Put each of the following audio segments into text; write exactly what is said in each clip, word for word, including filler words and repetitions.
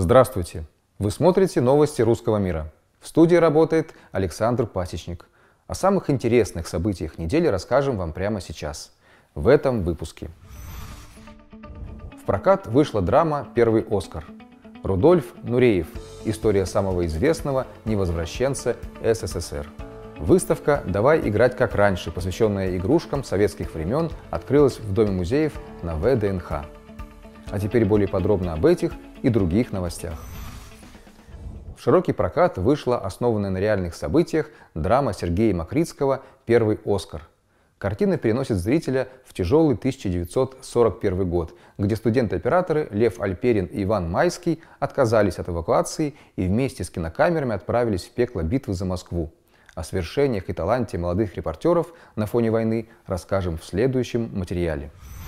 Здравствуйте! Вы смотрите новости русского мира. В студии работает Александр Пасечник. О самых интересных событиях недели расскажем вам прямо сейчас, в этом выпуске. В прокат вышла драма «Первый Оскар». Рудольф Нуреев. История самого известного невозвращенца СССР. Выставка «Давай играть как раньше», посвященная игрушкам советских времен, открылась в Доме музеев на вэ дэ эн ха. А теперь более подробно об этих и других новостях. В широкий прокат вышла основанная на реальных событиях драма Сергея Макритского «Первый Оскар». Картина переносит зрителя в тяжелый тысяча девятьсот сорок первый год, где студенты-операторы Лев Альперин и Иван Майский отказались от эвакуации и вместе с кинокамерами отправились в пекло битвы за Москву. О свершениях и таланте молодых репортеров на фоне войны расскажем в следующем материале.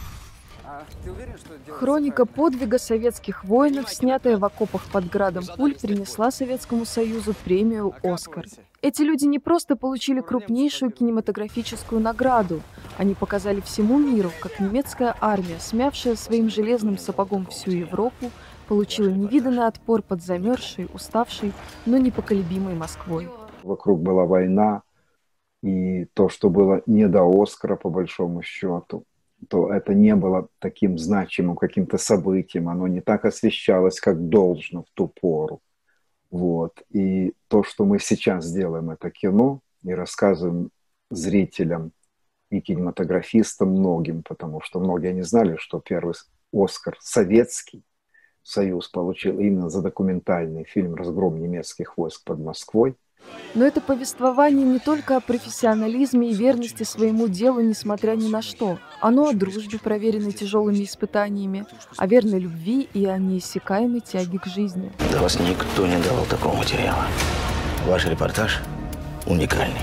Хроника подвига советских воинов, снятая в окопах под градом пуль, принесла Советскому Союзу премию «Оскар». Эти люди не просто получили крупнейшую кинематографическую награду. Они показали всему миру, как немецкая армия, смявшая своим железным сапогом всю Европу, получила невиданный отпор под замерзшей, уставшей, но непоколебимой Москвой. Вокруг была война, и то, что было не до «Оскара», по большому счету, то это не было таким значимым каким-то событием, оно не так освещалось, как должно в ту пору. Вот. И то, что мы сейчас делаем, это кино, и рассказываем зрителям и кинематографистам многим, потому что многие не знали, что первый «Оскар» Советский Союз получил именно за документальный фильм «Разгром немецких войск под Москвой». Но это повествование не только о профессионализме и верности своему делу, несмотря ни на что. Оно о дружбе, проверенной тяжелыми испытаниями, о верной любви и о неиссякаемой тяге к жизни. До вас никто не давал такого материала. Ваш репортаж уникальный.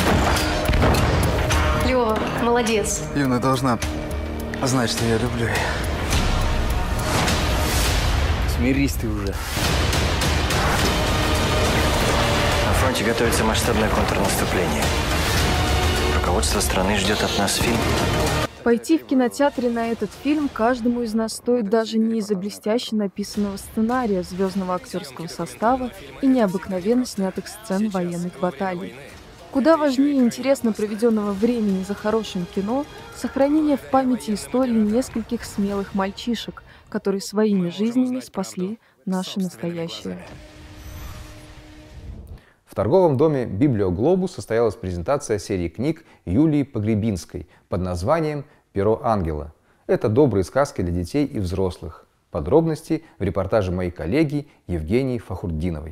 Лёва, молодец. Юна должна знать, что я люблю ее. Смирись ты уже. На фронте готовится масштабное контрнаступление. Руководство страны ждет от нас фильм. Пойти в кинотеатре на этот фильм каждому из нас стоит даже не из-за блестяще написанного сценария, звездного актерского состава и необыкновенно снятых сцен военных баталий. Куда важнее интересно проведенного времени за хорошим кино сохранение в памяти истории нескольких смелых мальчишек, которые своими жизнями спасли наше настоящее. В торговом доме «Библиоглобус» состоялась презентация серии книг Юлии Погребинской под названием «Перо ангела». Это добрые сказки для детей и взрослых. Подробности в репортаже моей коллеги Евгении Фахурдиновой.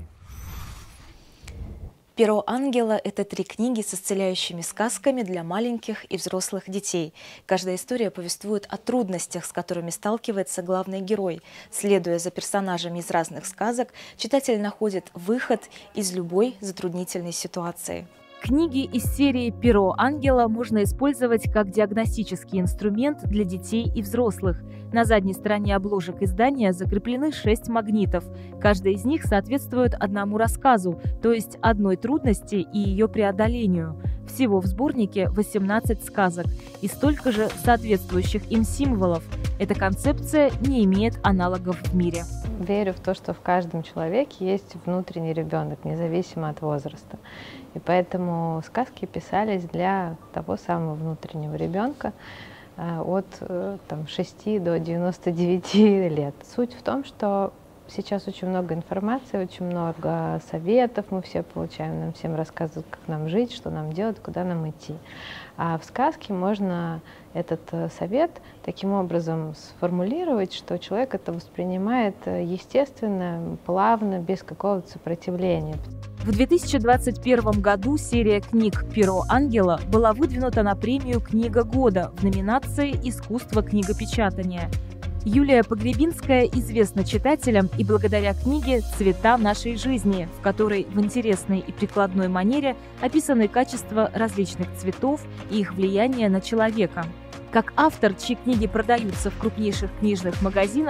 «Перо ангела» — это три книги с исцеляющими сказками для маленьких и взрослых детей. Каждая история повествует о трудностях, с которыми сталкивается главный герой. Следуя за персонажами из разных сказок, читатель находит выход из любой затруднительной ситуации. Книги из серии «Перо ангела» можно использовать как диагностический инструмент для детей и взрослых. На задней стороне обложек издания закреплены шесть магнитов. Каждый из них соответствует одному рассказу, то есть одной трудности и ее преодолению. Всего в сборнике восемнадцать сказок и столько же соответствующих им символов. Эта концепция не имеет аналогов в мире. Верю в то, что в каждом человеке есть внутренний ребенок, независимо от возраста. И поэтому сказки писались для того самого внутреннего ребенка от там, шести до девяноста девяти лет. Суть в том, что сейчас очень много информации, очень много советов мы все получаем, нам всем рассказывают, как нам жить, что нам делать, куда нам идти. А в сказке можно этот совет таким образом сформулировать, что человек это воспринимает естественно, плавно, без какого-то сопротивления. В две тысячи двадцать первом году серия книг «Перо ангела» была выдвинута на премию «Книга года» в номинации «Искусство книгопечатания». Юлия Погребинская известна читателям и благодаря книге «Цвета нашей жизни», в которой в интересной и прикладной манере описаны качества различных цветов и их влияние на человека. Как автор, чьи книги продаются в крупнейших книжных магазинах,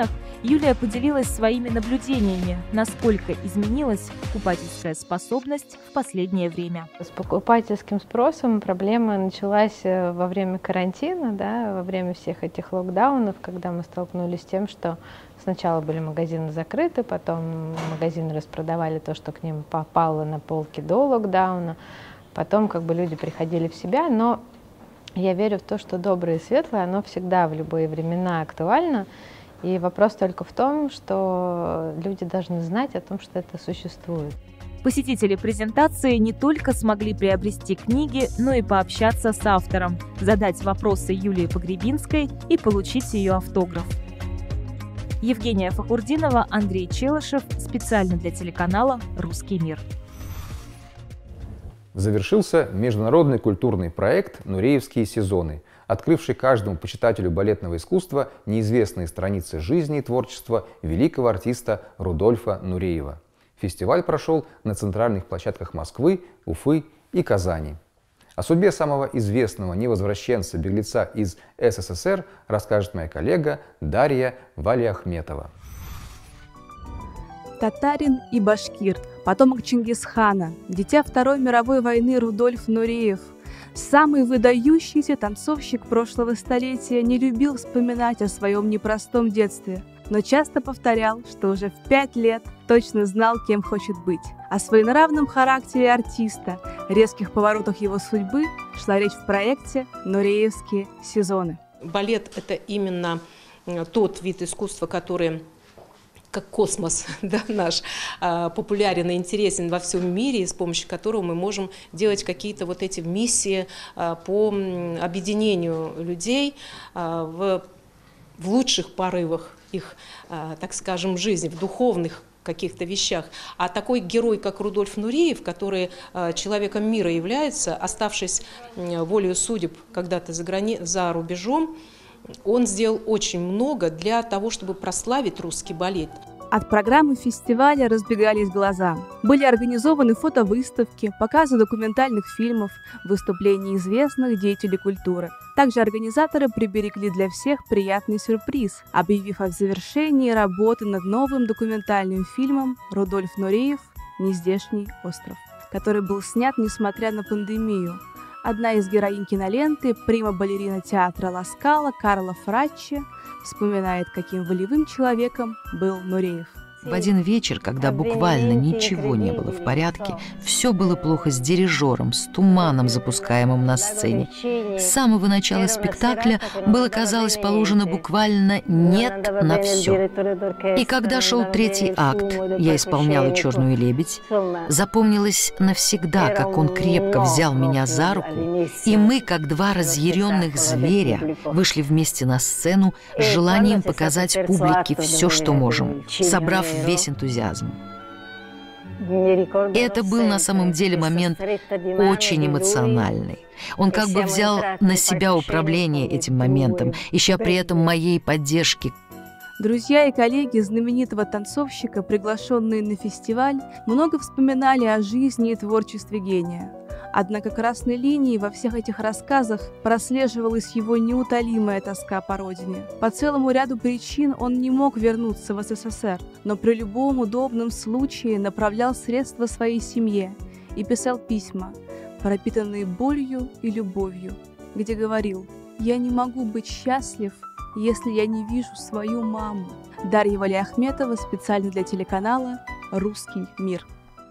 Юлия поделилась своими наблюдениями, насколько изменилась покупательская способность в последнее время. С покупательским спросом проблема началась во время карантина, да, во время всех этих локдаунов, когда мы столкнулись с тем, что сначала были магазины закрыты, потом магазины распродавали то, что к ним попало на полки до локдауна, потом как бы люди приходили в себя, но я верю в то, что доброе и светлое, оно всегда в любые времена актуально. И вопрос только в том, что люди должны знать о том, что это существует. Посетители презентации не только смогли приобрести книги, но и пообщаться с автором, задать вопросы Юлии Погребинской и получить ее автограф. Евгения Фахурдинова, Андрей Челышев. Специально для телеканала «Русский мир». Завершился международный культурный проект «Нуреевские сезоны», открывший каждому почитателю балетного искусства неизвестные страницы жизни и творчества великого артиста Рудольфа Нуреева. Фестиваль прошел на центральных площадках Москвы, Уфы и Казани. О судьбе самого известного невозвращенца-беглеца из эс эс эс эр расскажет моя коллега Дарья Валиахметова. Татарин и башкирт, потомок Чингисхана, дитя Второй мировой войны Рудольф Нуреев, самый выдающийся танцовщик прошлого столетия, не любил вспоминать о своем непростом детстве, но часто повторял, что уже в пять лет точно знал, кем хочет быть. О своенравном характере артиста, резких поворотах его судьбы шла речь в проекте «Нуреевские сезоны». Балет – это именно тот вид искусства, который, как космос, да, наш, популярен и интересен во всем мире, и с помощью которого мы можем делать какие-то вот эти миссии по объединению людей в, в лучших порывах их, так скажем, жизни, в духовных каких-то вещах. А такой герой, как Рудольф Нуреев, который человеком мира является, оставшись волею судеб когда-то за, грани... за рубежом, он сделал очень много для того, чтобы прославить русский балет. От программы фестиваля разбегались глаза. Были организованы фотовыставки, показы документальных фильмов, выступления известных деятелей культуры. Также организаторы приберегли для всех приятный сюрприз, объявив о завершении работы над новым документальным фильмом «Рудольф Нуреев. Нездешний остров», который был снят несмотря на пандемию. Одна из героинь киноленты, прима-балерина театра Ла Скала Карла Фраччи, вспоминает, каким волевым человеком был Нуреев. В один вечер, когда буквально ничего не было в порядке, все было плохо с дирижером, с туманом, запускаемым на сцене. С самого начала спектакля было, казалось, положено буквально «нет» на все. И когда шел третий акт, я исполняла «Черную лебедь», запомнилось навсегда, как он крепко взял меня за руку, и мы, как два разъяренных зверя, вышли вместе на сцену с желанием показать публике все, что можем, собрав весь энтузиазм. Это был на самом деле момент очень эмоциональный. Он как бы взял на себя управление этим моментом, ища при этом моей поддержки. Друзья и коллеги знаменитого танцовщика, приглашенные на фестиваль, много вспоминали о жизни и творчестве гения. Однако красной линией во всех этих рассказах прослеживалась его неутолимая тоска по родине. По целому ряду причин он не мог вернуться в эс эс эс эр, но при любом удобном случае направлял средства своей семье и писал письма, пропитанные болью и любовью, где говорил: «Я не могу быть счастлив, если я не вижу свою маму». Дарья Валиахметова, специально для телеканала «Русский мир».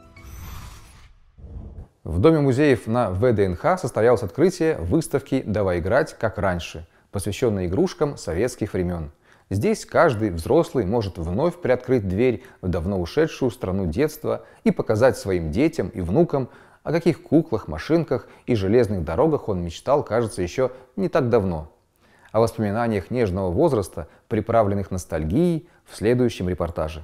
В Доме музеев на вэ дэ эн ха состоялось открытие выставки «Давай играть, как раньше», посвященной игрушкам советских времен. Здесь каждый взрослый может вновь приоткрыть дверь в давно ушедшую страну детства и показать своим детям и внукам, о каких куклах, машинках и железных дорогах он мечтал, кажется, еще не так давно. О воспоминаниях нежного возраста, приправленных ностальгией, в следующем репортаже.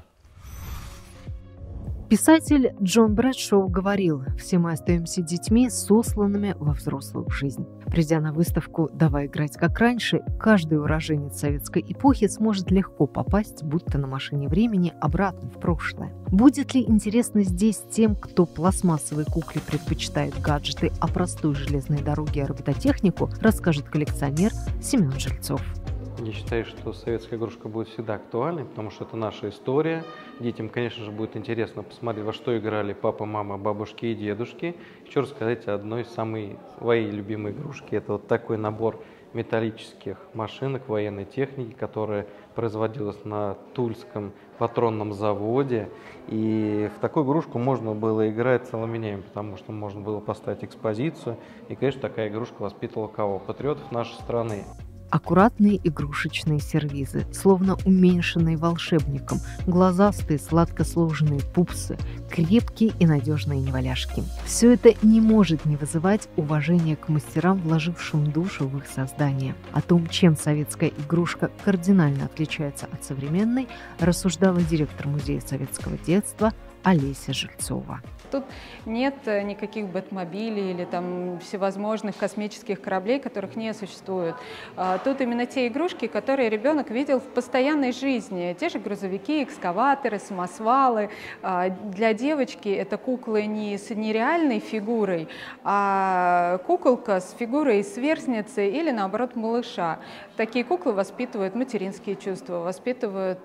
Писатель Джон Брэдшоу говорил: «Все мы остаемся детьми, сосланными во взрослую жизнь». Придя на выставку «Давай играть как раньше», каждый уроженец советской эпохи сможет легко попасть, будто на машине времени, обратно в прошлое. Будет ли интересно здесь тем, кто пластмассовой кукле предпочитает гаджеты, а простой железной дороге робототехнику, расскажет коллекционер Семен Жильцов. Я считаю, что советская игрушка будет всегда актуальной, потому что это наша история. Детям, конечно же, будет интересно посмотреть, во что играли папа, мама, бабушки и дедушки. Хочу рассказать о одной из самой своей любимой игрушки. Это вот такой набор металлических машинок военной техники, которая производилась на Тульском патронном заводе. И в такую игрушку можно было играть целыми днями, потому что можно было поставить экспозицию. И, конечно, такая игрушка воспитывала кого? Патриотов нашей страны. Аккуратные игрушечные сервизы, словно уменьшенные волшебником, глазастые, сладко сложенные пупсы, крепкие и надежные неваляшки. Все это не может не вызывать уважения к мастерам, вложившим душу в их создание. О том, чем советская игрушка кардинально отличается от современной, рассуждала директор Музея советского детства Олеся Жильцова. Тут нет никаких бэтмобилей или там всевозможных космических кораблей, которых не существует. Тут именно те игрушки, которые ребенок видел в постоянной жизни. Те же грузовики, экскаваторы, самосвалы. Для девочки это куклы не с нереальной фигурой, а куколка с фигурой сверстницы или, наоборот, малыша. Такие куклы воспитывают материнские чувства, воспитывают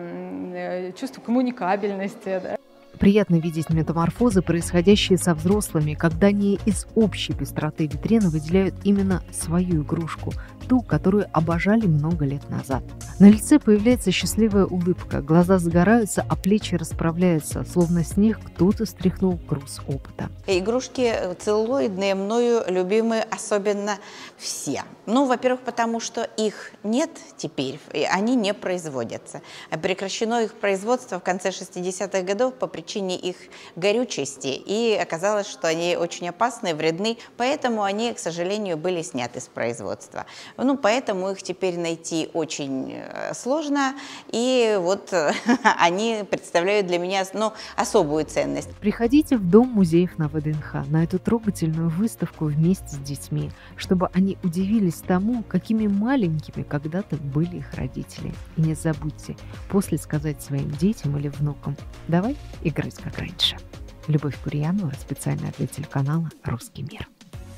э, чувство коммуникабельности. Да. Приятно видеть метаморфозы, происходящие со взрослыми, когда они из общей пестроты витрины выделяют именно свою игрушку, ту, которую обожали много лет назад. На лице появляется счастливая улыбка, глаза загораются, а плечи расправляются, словно с них кто-то стряхнул груз опыта. Игрушки целлулоидные, мною любимые особенно все. Ну, во-первых, потому что их нет теперь, и они не производятся. Прекращено их производство в конце шестидесятых годов по причине их горючести, и оказалось, что они очень опасны, вредны, поэтому они, к сожалению, были сняты с производства. Ну, поэтому их теперь найти очень сложно, и вот они представляют для меня, ну, особую ценность. Приходите в Дом музеев на ВДНХ, на эту трогательную выставку вместе с детьми, чтобы они удивились тому, какими маленькими когда-то были их родители. И не забудьте после сказать своим детям или внукам: давай играть как раньше. Любовь Курьянова, специально для телеканала «Русский мир».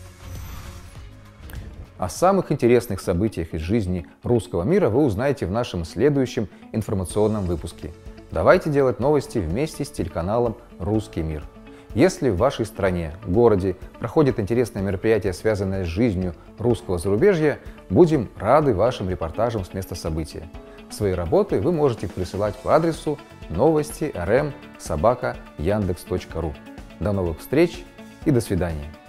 О самых интересных событиях из жизни русского мира вы узнаете в нашем следующем информационном выпуске. Давайте делать новости вместе с телеканалом «Русский мир». Если в вашей стране, городе проходит интересное мероприятие, связанное с жизнью русского зарубежья, будем рады вашим репортажам с места события. Свои работы вы можете присылать по адресу новости эр эм собака яндекс точка ру. До новых встреч и до свидания.